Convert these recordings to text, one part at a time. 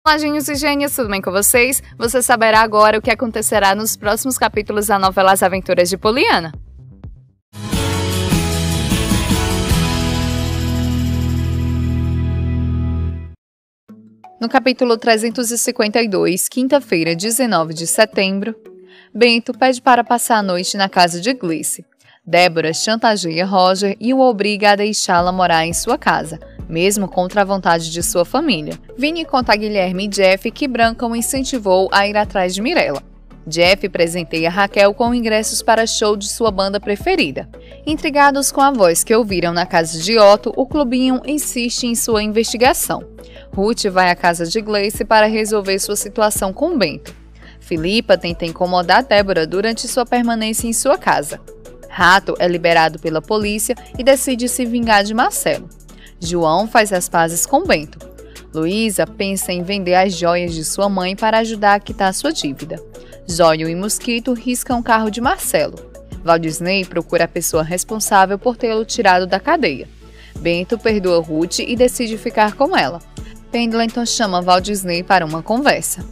Olá, gênios e gênias, tudo bem com vocês? Você saberá agora o que acontecerá nos próximos capítulos da novela As Aventuras de Poliana. No capítulo 352, quinta-feira, 19 de setembro, Bento pede para passar a noite na casa de Gleice. Débora chantageia Roger e o obriga a deixá-la morar em sua casa, mesmo contra a vontade de sua família. Vini conta a Guilherme e Jeff que Branca o incentivou a ir atrás de Mirella. Jeff presenteia Raquel com ingressos para show de sua banda preferida. Intrigados com a voz que ouviram na casa de Otto, o clubinho insiste em sua investigação. Ruth vai à casa de Gleice para resolver sua situação com Bento. Filipa tenta incomodar Débora durante sua permanência em sua casa. Rato é liberado pela polícia e decide se vingar de Marcelo. João faz as pazes com Bento. Luísa pensa em vender as joias de sua mãe para ajudar a quitar sua dívida. Zóio e Mosquito riscam o carro de Marcelo. Valdisney procura a pessoa responsável por tê-lo tirado da cadeia. Bento perdoa Ruth e decide ficar com ela. Pendleton chama Valdisney para uma conversa.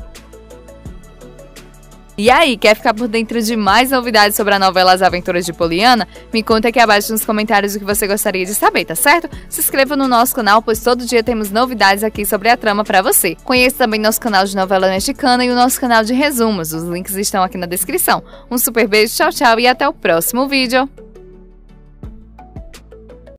E aí, quer ficar por dentro de mais novidades sobre a novela As Aventuras de Poliana? Me conta aqui abaixo nos comentários o que você gostaria de saber, tá certo? Se inscreva no nosso canal, pois todo dia temos novidades aqui sobre a trama pra você. Conheça também nosso canal de novela mexicana e o nosso canal de resumos. Os links estão aqui na descrição. Um super beijo, tchau, tchau e até o próximo vídeo!